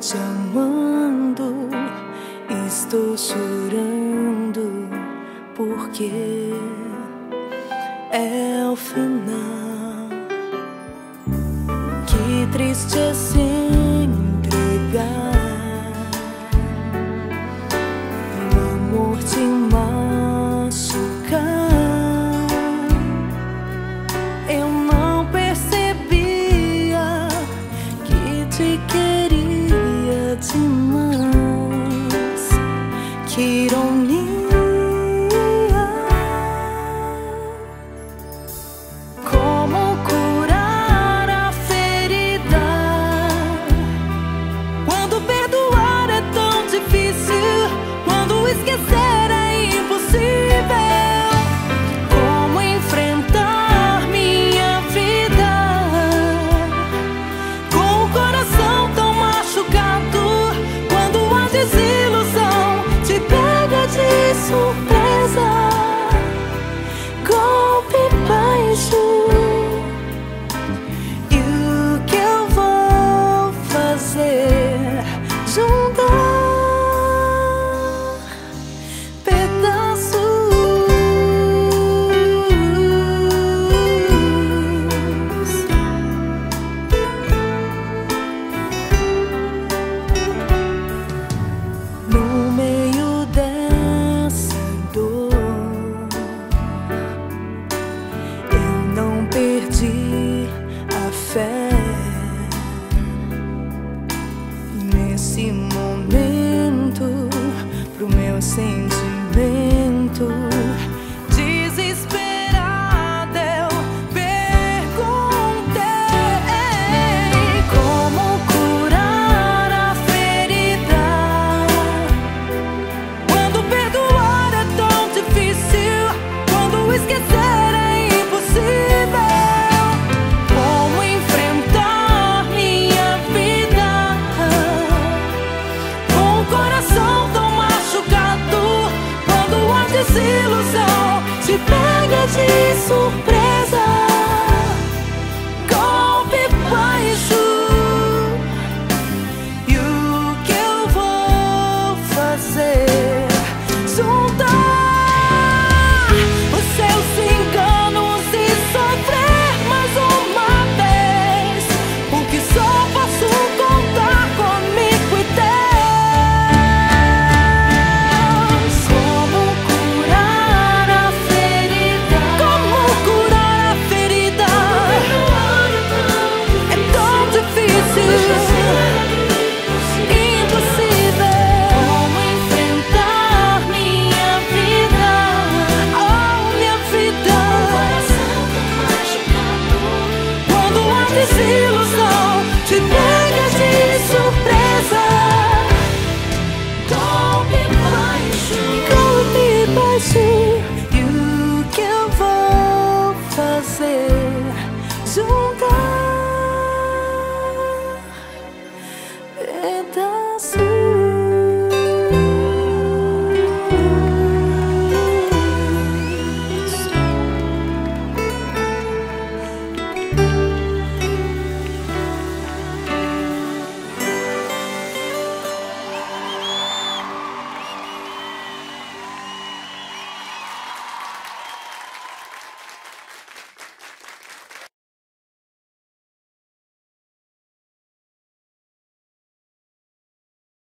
te amando, estou chorando porque é o final. Que triste é se entregar e o amor te machucar. Eu não percebia que te queria demais. Que ironia. Como curar a ferida quando perdoar é tão difícil, quando esquecer é impossível? Como enfrentar minha vida com o coração tão machucado, quando a desilusão te pega de surpresa, golpe baixo? E o que eu vou fazer? Juntar pedaços. No meio dessa dor, eu não perdi a fé. Nesse momento, pro meu sentimento desesperado, eu perguntei como curar a ferida quando perdoar é tão difícil, quando esquecer é impossível? Como enfrentar minha vida com o coração tão machucado, quando a desilusão te pega de surpresa,